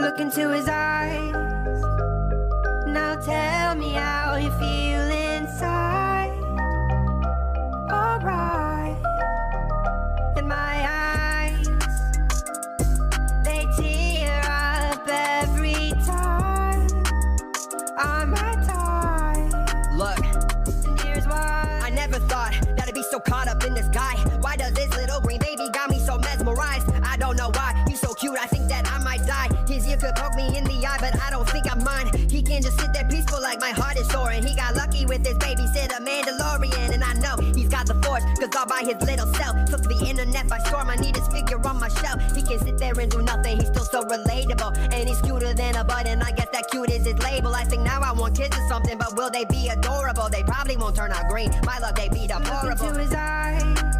look into his eyes. Now tell me how you feel inside. Alright. In my eyes, they tear up every time I'm tired. Look, And here's why. I never thought that I'd be so caught up in this guy. Why does this little green baby got me so mesmerized? I don't know why, he's so cute, I think that I might die. His ear could poke me in the eye, but I don't think I'm mine. He can just sit there peaceful like my heart is sore. And he got lucky with his babysitter Mandalorian. And I know he's got the force, cause all by his little self. Took the internet by storm, I need his figure on my shelf. He can sit there and do nothing, he's still so relatable. And he's cuter than a button, I guess that cute is his label. I think now I want kids or something, but will they be adorable? They probably won't turn out green, my luck they be Look deplorable. into his eyes.